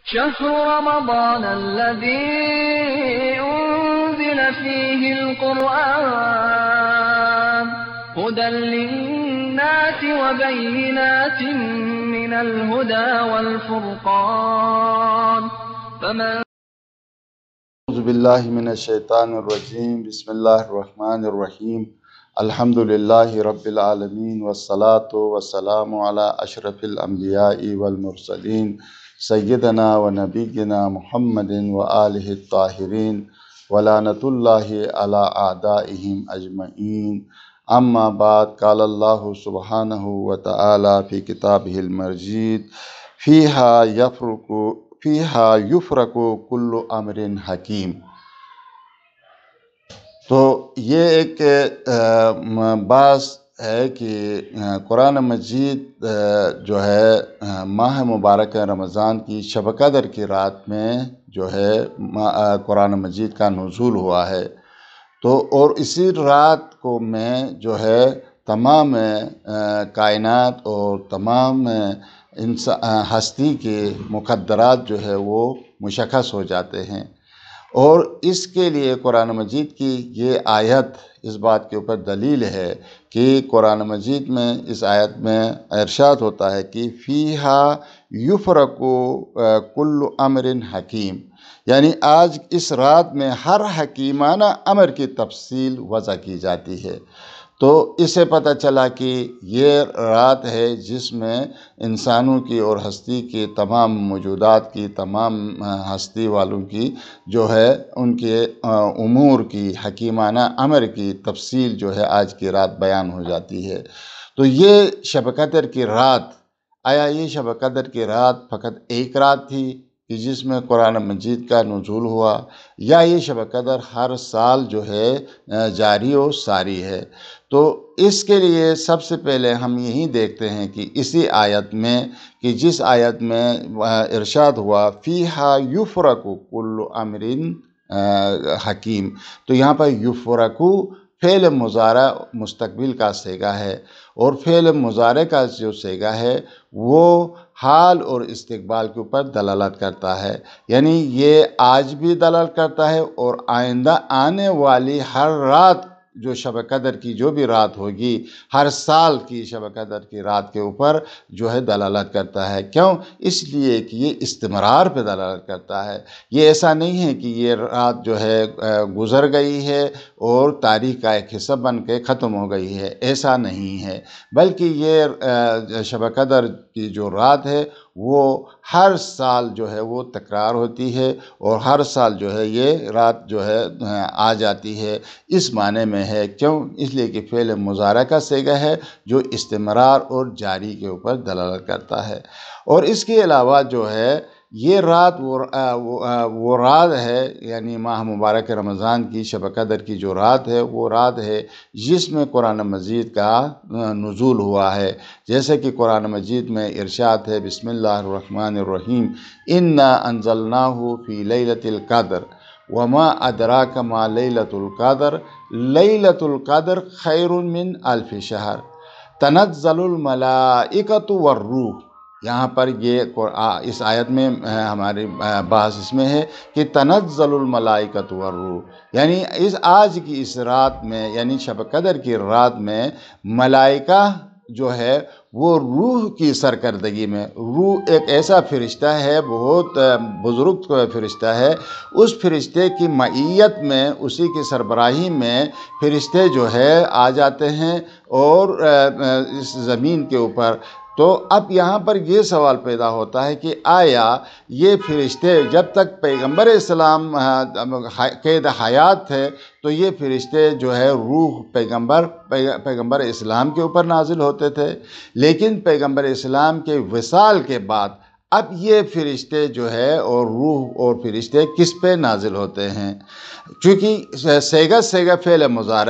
شهر رمضان الذي أنزل فيه القرآن هدى للناس وبينات من الهدى والفرقان فمن اعوذ باللہ من الشیطان الرجیم بسم اللہ الرحمن الرحیم الحمد للہ رب العالمین والصلاة والسلام علی اشرف الانبیاء والمرسلین سیدنا و نبینا محمد و آلہ الطاہرین ولعنۃ اللہ علی اعدائہم اجمعین اما بعد قال اللہ سبحانہ و تعالی فی کتابہ المجید فیہا یفرق کل امر حکیم۔ تو یہ ایک بات ہے کہ قرآن مجید جو ہے ماہ مبارک رمضان کی شب قدر کی رات میں جو ہے قرآن مجید کا نزول ہوا ہے۔ تو اور اسی رات کو میں جو ہے تمام کائنات اور تمام ہستی کے مقدرات جو ہے وہ مشخص ہو جاتے ہیں، اور اس کے لیے قرآن مجید کی یہ آیت اس بات کے اوپر دلیل ہے کہ قرآن مجید میں اس آیت میں ارشاد ہوتا ہے کہ فیہا یفرق کل امر حکیم، یعنی آج اس رات میں ہر حکیمانہ امر کی تفصیل وضع کی جاتی ہے۔ تو اس سے پتہ چلا کہ یہ رات ہے جس میں انسانوں کی اور ہستی کی تمام موجودات کی، تمام ہستی والوں کی جو ہے ان کے امور کی، حکیمانہ امر کی تفصیل جو ہے آج کی رات بیان ہو جاتی ہے۔ تو یہ شب قدر کی رات، آیا یہ شب قدر کی رات فقط ایک رات تھی کہ جس میں قرآن مجید کا نزول ہوا، یا یہ شب قدر ہر سال جو ہے جاری و ساری ہے؟ تو اس کے لیے سب سے پہلے ہم یہی دیکھتے ہیں کہ اسی آیت میں، کہ جس آیت میں ارشاد ہوا فیہا یفرق کل امر حکیم، تو یہاں پر یفرقو فعل مضارع مستقبل کا صیغہ ہے، اور فعل مضارع کا جو صیغہ ہے وہ حال اور استقبال کے اوپر دلالت کرتا ہے، یعنی یہ آج بھی دلالت کرتا ہے اور آئندہ آنے والی ہر رات جو شب قدر کی جو بھی رات ہوگی، ہر سال کی شب قدر کی رات کے اوپر جو ہے دلالت کرتا ہے۔ کیوں؟ اس لیے کہ یہ استمرار پہ دلالت کرتا ہے۔ یہ ایسا نہیں ہے کہ یہ رات جو ہے گزر گئی ہے اور تاریخ کا ایک حصہ بن کے ختم ہو گئی ہے، ایسا نہیں ہے، بلکہ یہ شب قدر کی جو رات ہے وہ ہر سال جو ہے وہ تکرار ہوتی ہے، اور ہر سال جو ہے یہ رات جو ہے آ جاتی ہے، اس معنی میں ہے۔ کیوں؟ اس لیے کہ فعل مضارع کا صیغہ ہے جو استمرار اور جاری کے اوپر دلالت کرتا ہے۔ اور اس کے علاوہ جو ہے یہ رات وہ رات ہے، یعنی ماہ مبارک رمضان کی شب قدر کی جو رات ہے وہ رات ہے جس میں قرآن مجید کا نزول ہوا ہے، جیسے کہ قرآن مجید میں ارشاد ہے بسم اللہ الرحمن الرحیم انا انزلناہ فی لیلۃ القدر وما ادراک ما لیلۃ القدر لیلۃ القدر خیر من الف شہر تنزل الملائکۃ والروح۔ یہاں پر یہ اس آیت میں ہماری بحث اس میں ہے کہ تنزل الملائکۃ والروح، یعنی آج کی اس رات میں، یعنی شب قدر کی رات میں ملائکہ جو ہے وہ روح کی سرکردگی میں، روح ایک ایسا فرشتہ ہے، بہت بزرگ فرشتہ ہے، اس فرشتے کی معیت میں، اسی کی سربراہی میں فرشتے جو ہے آ جاتے ہیں اور اس زمین کے اوپر۔ تو اب یہاں پر یہ سوال پیدا ہوتا ہے کہ آیا یہ فرشتے جب تک پیغمبر اسلام قید حیات تھے تو یہ فرشتے جو ہے روح پیغمبر اسلام کے اوپر نازل ہوتے تھے، لیکن پیغمبر اسلام کے وصال کے بعد اب یہ فرشتے جو ہے اور روح اور فرشتے کس پہ نازل ہوتے ہیں؟ چونکہ صیغہ فعل مضارع ہے،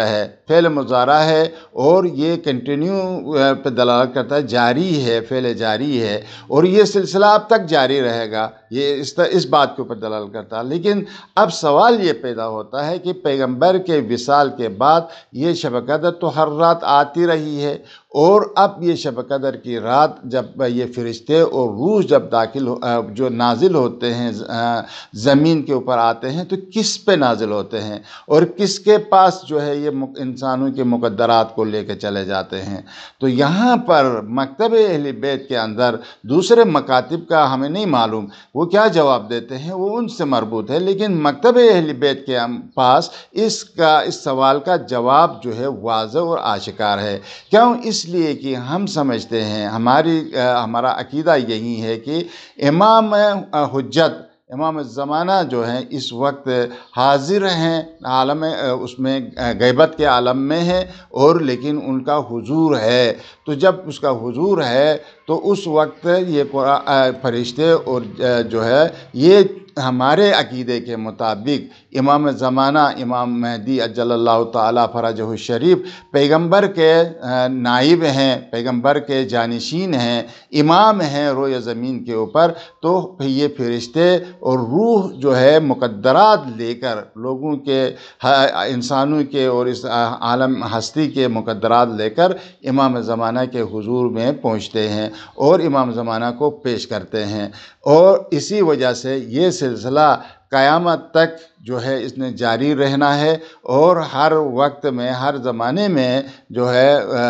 فعل مضارع ہے اور یہ کنٹینیو پہ دلالت کرتا ہے، جاری ہے، فعل جاری ہے اور یہ سلسلہ اب تک جاری رہے گا، یہ اس بات کے اوپر دلالت کرتا ہے۔ لیکن اب سوال یہ پیدا ہوتا ہے کہ پیغمبر کے وصال کے بعد یہ شب قدر تو ہر رات آتی رہی ہے، اور اب یہ شب قدر کی رات جب یہ فرشتے اور روح جب جو نازل ہوتے ہیں زمین کے اوپر آتے ہیں تو کس پہ نازل ہوتے ہیں اور کس کے پاس جو ہے یہ انسانوں کے مقدرات کو لے کے چلے جاتے ہیں؟ تو یہاں پر مکتب اہل بیت کے اندر دوسرے مکاتب کا ہمیں نہیں معلوم وہ کیا جواب دیتے ہیں، وہ ان سے مربوط ہے، لیکن مکتب اہل بیت کے پاس اس سوال کا جواب جو ہے واضح اور آشکار ہے۔ کیوں؟ اس لیے کہ ہم سمجھتے ہیں، ہمارا عقیدہ یہی ہے کہ امام حجت، امام الزمانہ جو ہیں اس وقت حاضر ہیں، عالم اس میں غیبت کے عالم میں ہیں، اور لیکن ان کا حضور ہے۔ تو جب اس کا حضور ہے تو اس وقت یہ فرشتے اور جو ہے یہ ہمارے عقیدے کے مطابق امام زمانہ امام مہدی اجل اللہ تعالیٰ فرجہ الشریف پیغمبر کے نائب ہیں، پیغمبر کے جانشین ہیں، امام ہیں روئے زمین کے اوپر۔ تو یہ فرشتے اور روح جو ہے مقدرات لے کر لوگوں کے، انسانوں کے اور اس عالم ہستی کے مقدرات لے کر امام زمانہ کے حضور میں پہنچتے ہیں اور امام زمانہ کو پیش کرتے ہیں، اور اسی وجہ سے یہ سلسلہ قیامت تک جو ہے اس نے جاری رہنا ہے، اور ہر وقت میں ہر زمانے میں جو ہے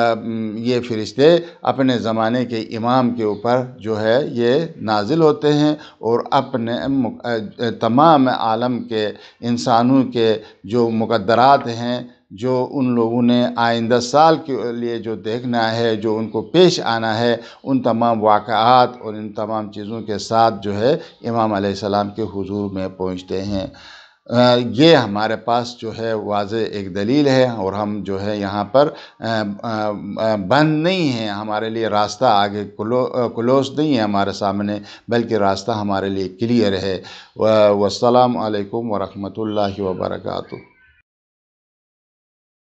یہ فرشتے اپنے زمانے کے امام کے اوپر جو ہے یہ نازل ہوتے ہیں اور اپنے تمام عالم کے انسانوں کے جو مقدرات ہیں، جو ان لوگوں نے آئندہ سال کے لیے جو دیکھنا ہے، جو ان کو پیش آنا ہے، ان تمام واقعات اور ان تمام چیزوں کے ساتھ جو ہے امام علیہ السلام کے حضور میں پہنچتے ہیں۔ یہ ہمارے پاس جو ہے واضح ایک دلیل ہے، اور ہم جو ہے یہاں پر بند نہیں ہیں، ہمارے لیے راستہ آگے کلوز نہیں ہے ہمارے سامنے، بلکہ راستہ ہمارے لیے کلیئر ہے۔ والسلام علیکم ورحمۃ اللہ وبرکاتہ۔